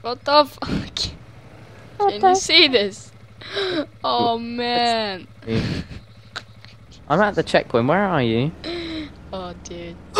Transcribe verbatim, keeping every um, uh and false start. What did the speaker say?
What the fuck? Can you see this? Oh man. I'm at the checkpoint. Where are you? Oh dude.